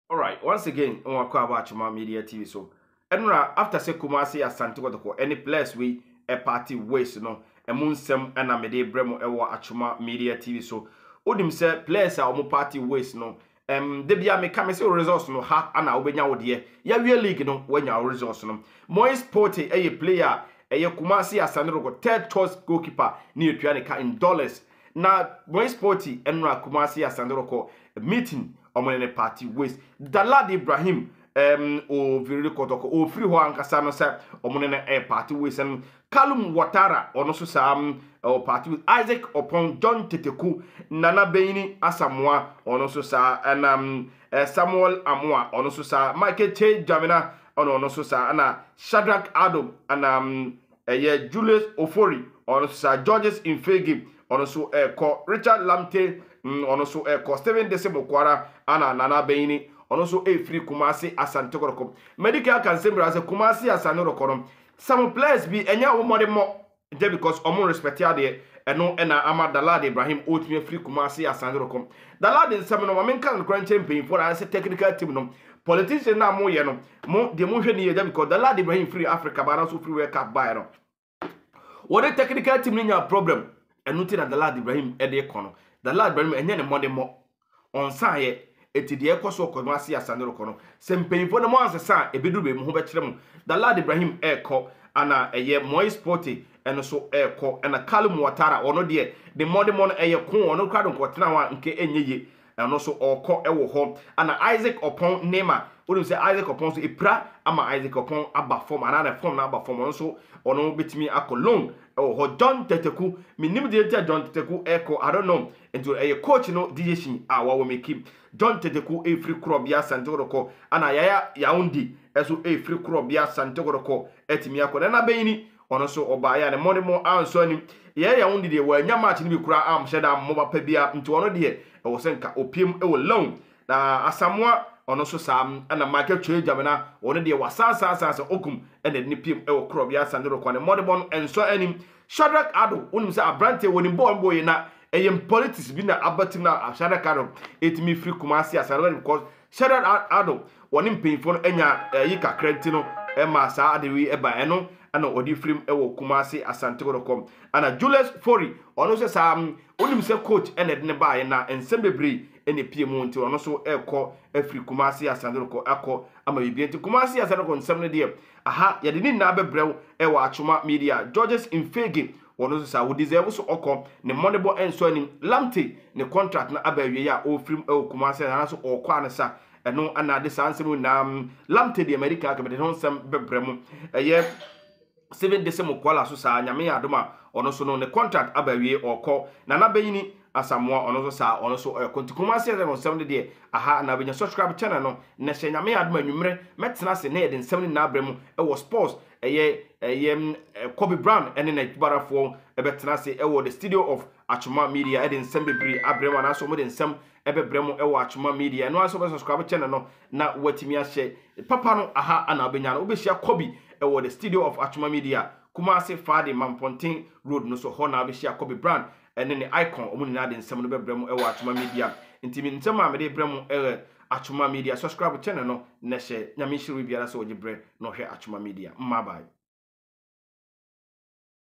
All right, once again, on Wako Abachuma Media TV. So, Enra, after say Kumasi Asante Kotoko, any place we a party waste, no, a moon sem and a mede bremo ewa Achuma Media TV. So, Odim say, place our party waste, no. Debia me come say resource no ha ana obenya wo de ya wie league no wanya resource no Moise Porte a player Kumasi Asante Kotoko third choice goalkeeper ni etua ne ka in dollars na Moise Porte Enra Kumasi Asante Kotoko meeting omonene party waste Dalad Ibrahim o virili kotoko o free ho ankasa no se omonene party waste and Kalum Watara ono so sam o party with Isaac upon John Teteku Nana Beini Asamoah ono so sa and Samuel Amoah ono so sa Michael Che Jamina ono so sa ana Shadrach Adam and Julius Ofori ono so sa Georges Infegi ono so ko Richard Lamte ono so ko Steven Desemo Kwara ana Nana Beini ono so free Kumasi Asante Kotoko medical can say Kumasi Asante Kotoko some players be enya wo more just because omo respect ya de eno ena ama Dalad Ibrahim otime free Kumasi Asante Kotoko Dalad nsem no mamen kan kran champion for as technical team no politician na mo ye no mo de mo hwe ni ye because Dalad Ibrahim free Africa ba na so free World Cup buy no what the technical team nya problem eno ti na Dalad Ibrahim e de kono Dalad Ibrahim enya ne more on saye eti de ekoso Kumasi Asante Kotoko sempanyfo no mo ansesa ebedu be mo ho be kire mo Dalad Ibrahim eko ana Moise Porte eno so eko ana Kalum Watara ono de modemon kon ono kwado nkotena wa nke enyeye eno so oko ewo ho ana Isaac Opon Nema wonu say Isaac Opon so epra ama Isaac Opon aba form ana na form na aba form ono so ono betimi akolon ewo ho John Teteku minim de John Teteku eko I don't know into coach no decision wa wo make John Teteku free club ya Asante Kotoko ana yaya Yaundi eso free club ya Asante Kotoko etimi akona na beini ono so oba ya ne money anso anim yaya Yaundi de wa nya match ni bi kura am sheda mo ba pa bia nti ono de e wo senka opiem e wo loan na Asamoah ono so sam ana market trade jamana ono de wa sansa okum ene ni piem e wo club ya Asante Kotoko ne money enso anim Shadrach Ado unim say abrante woni boy na politics bi na abatim na Shadrach Ado etimi free Kumasi Asante because Shadrach Ado woni mpinfo no enya yika credit no e ma sa adewi e ba eno ana odi film e wo Kumasi Asante Kotoko ana Julius Fori ono se sam onim se coach ene de ne ba na ensembebre ene piem nti ono so ekọ free Kumasi Asante Kotoko akọ ama bibi nti Kumasi Asante Kotoko nsem ne de aha ye de ni na bebrew e wo Achuma Media Georges Infegi wono sa wo deserve so oko ne moneybo enso anim Lamte ne contract na abawie ya o film e Kumasi na so okọ anasa eno ana de sansem na Lamte de America ka de honsem bebremu eye 7 December kwala so sa nyame adoma ono so no ne contract abawie okọ na bayini Asamoah ono so sa ono so Kumasi nsem de aha na benya subscribe channel no na hye nyame adoma nwumre metena se na ye de nsem na abremu e wo sports Kobe Brown ene na barafo ebetena se ewo the studio of Achuma Media ede nsem bebre abremu na so mo de nsem ebebremu ewo Achuma Media no aso be subscribe channel no na watimi ahye papa no aha ana obenya no obehia Kobe ewo the studio of Achuma Media Kumasi Fadi Mampontin Road no so ho na obehia Kobe Brown ene ne icon omuni na de nsem no bebremu ewo Achuma Media ntimi nsem a me de bremu Achuma Media subscribe channel no na hye nyame shiru biara so ogibre no hwe Achuma Media bye.